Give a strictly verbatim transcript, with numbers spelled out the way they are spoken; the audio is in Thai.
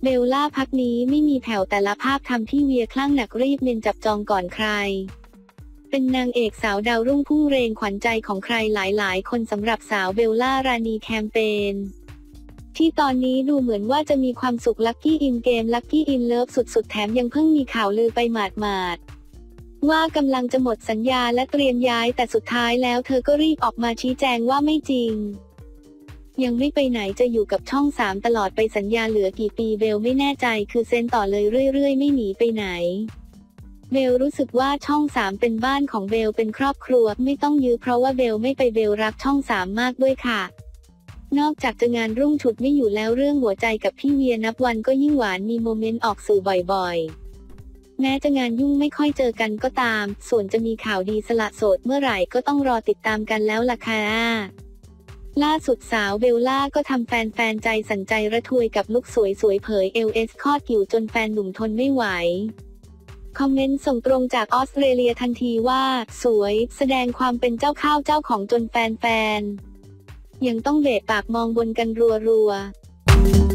เบลล่าพักนี้ไม่มีแผ่วแต่ละภาพทำที่เวียคลั่งหนักรีบเมนจับจองก่อนใครเป็นนางเอกสาวดาวรุ่งพุ่งเรงขวัญใจของใครหลายๆคนสำหรับสาวเบลล่ารานีแคมเปญที่ตอนนี้ดูเหมือนว่าจะมีความสุขลัคกี้อินเกมลัคกี้อินเลิฟสุดๆแถมยังเพิ่งมีข่าวลือไปหมาดๆว่ากำลังจะหมดสัญญาและเตรียมย้ายแต่สุดท้ายแล้วเธอก็รีบออกมาชี้แจงว่าไม่จริงยังไม่ไปไหนจะอยู่กับช่องสามตลอดไปสัญญาเหลือกี่ปีเบลไม่แน่ใจคือเซ็นต่อเลยเรื่อยๆไม่หนีไปไหนเบลรู้สึกว่าช่องสามเป็นบ้านของเบลเป็นครอบครัวไม่ต้องยื้อเพราะว่าเบลไม่ไปเบลรักช่องสามมากด้วยค่ะนอกจากจะงานรุ่งฉุดไม่อยู่แล้วเรื่องหัวใจกับพี่เวียนับวันก็ยิ่งหวานมีโมเมนต์ออกสื่อบ่อยๆแม้จะงานยุ่งไม่ค่อยเจอกันก็ตามส่วนจะมีข่าวดีสละโสดเมื่อไหร่ก็ต้องรอติดตามกันแล้วล่ะค่ะล่าสุดสาวเบลล่าก็ทำแฟนๆใจสั่นใจระทวยกับลุคสวยๆเผยเอลเอสคอดกิ่วจนแฟนหนุ่มทนไม่ไหวคอมเมนต์ส่งตรงจากออสเตรเลียทันทีว่าสวยแสดงความเป็นเจ้าข้าวเจ้าของจนแฟนๆยังต้องเบะปากมองบนกันรัวๆ